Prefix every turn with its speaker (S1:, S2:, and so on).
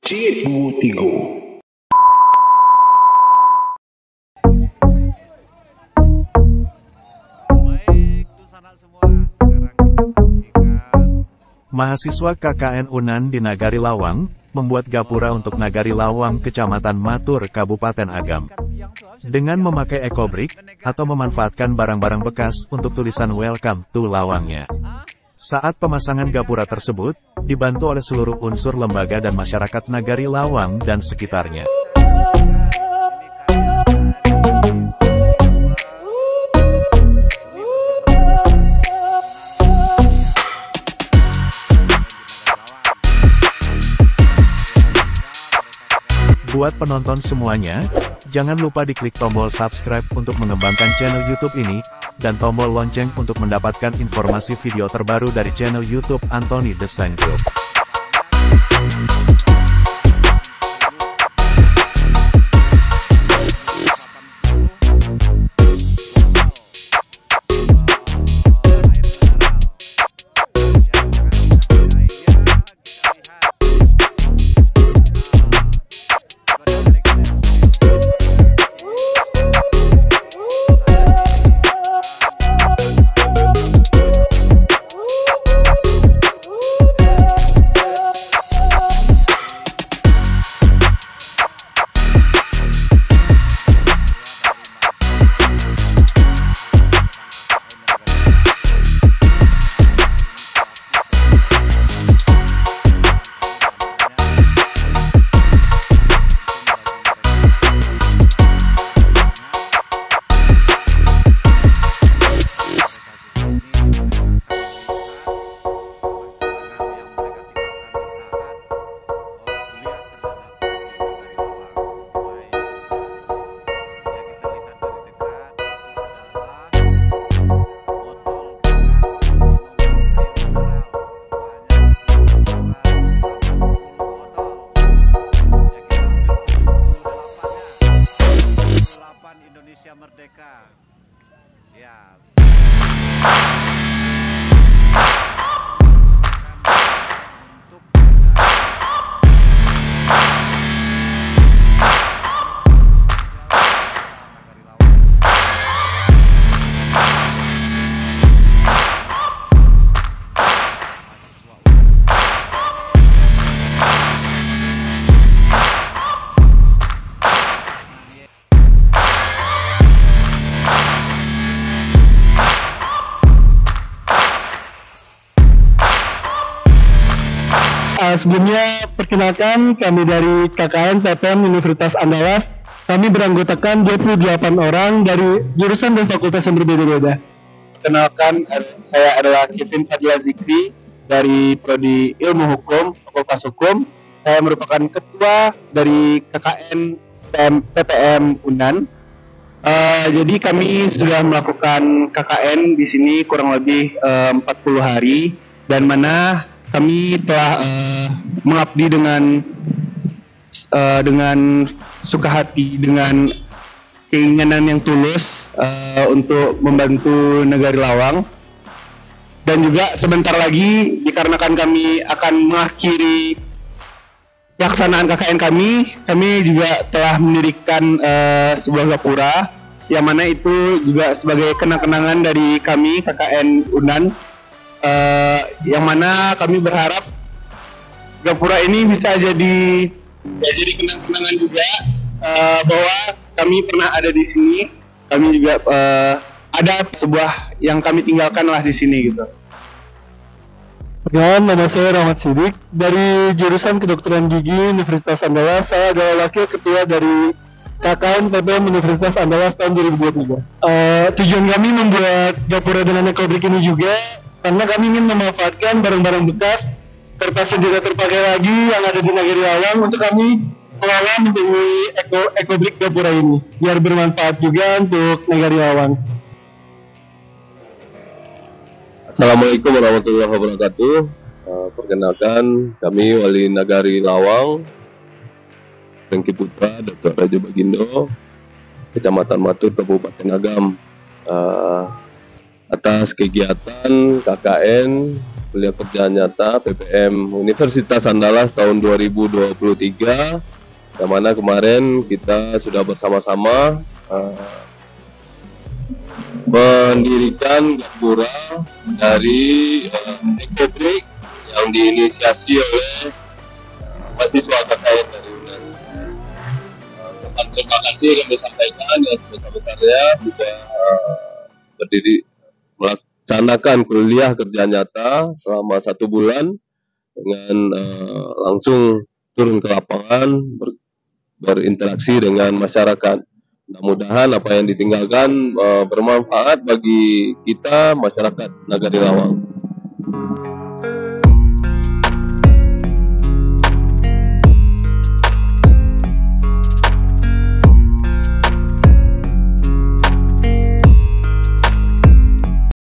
S1: Cikgu Tigo.
S2: Baik, Dusana semua, sekarang kita saksikan.
S3: Mahasiswa KKN Unan di Nagari Lawang, membuat gapura untuk Nagari Lawang, Kecamatan Matur, Kabupaten Agam. Dengan memakai ekobrik, atau memanfaatkan barang-barang bekas untuk tulisan Welcome to Lawangnya. Saat pemasangan gapura tersebut, dibantu oleh seluruh unsur lembaga dan masyarakat Nagari Lawang dan sekitarnya. Buat penonton semuanya, jangan lupa diklik tombol subscribe untuk mengembangkan channel YouTube ini, dan tombol lonceng untuk mendapatkan informasi video terbaru dari channel YouTube Anthony Design Group.
S2: Indonesia Merdeka. Ya.
S4: Sebelumnya, perkenalkan kami dari KKN PPM Universitas Andalas. Kami beranggotakan 28 orang dari jurusan dan fakultas yang berbeda-beda.
S5: Perkenalkan, saya adalah Kevin Fadila Zikri dari Prodi Ilmu Hukum, Fakultas Hukum. Saya merupakan ketua dari KKN PPM Unan. Jadi kami sudah melakukan KKN di sini kurang lebih 40 hari, dan mana kami telah mengabdi dengan suka hati, dengan keinginan yang tulus untuk membantu Nagari Lawang. Dan juga sebentar lagi, dikarenakan kami akan mengakhiri pelaksanaan KKN kami juga telah mendirikan sebuah gapura, yang mana itu juga sebagai kenang-kenangan dari kami KKN Unan. Yang mana kami berharap gapura ini bisa jadi kenang-kenangan juga, bahwa kami pernah ada di sini. Kami juga ada sebuah yang kami tinggalkan lah di sini gitu.
S4: Perkenalkan, nama saya Rahmat Sidik dari jurusan Kedokteran Gigi Universitas Andalas. Saya adalah wakil ketua dari KKN PPM Universitas Andalas tahun 2023. Tujuan kami membuat gapura dengan ekobrik ini juga karena kami ingin memanfaatkan barang-barang bekas, kertas yang tidak terpakai lagi yang ada di Nagari Lawang untuk kami kelola menjadi ekobrik gapura ini, biar bermanfaat juga untuk Nagari Lawang.
S6: Assalamualaikum warahmatullahi wabarakatuh. Perkenalkan, kami Wali Nagari Lawang, Tengki Putra, Dr. Raja Bagindo, Kecamatan Matur, Kabupaten Agam. atas kegiatan KKN kuliah kerja nyata PPM Universitas Andalas tahun 2023, yang mana kemarin kita sudah bersama-sama mendirikan gapura dari Ekobrik yang diinisiasi oleh mahasiswa KKN dari UNAN. Terima kasih kami sampaikan yang sebesar-besarnya bisa berdiri melaksanakan kuliah kerja nyata selama 1 bulan dengan langsung turun ke lapangan berinteraksi dengan masyarakat. Mudah-mudahan apa yang ditinggalkan bermanfaat bagi kita masyarakat Nagari Lawang.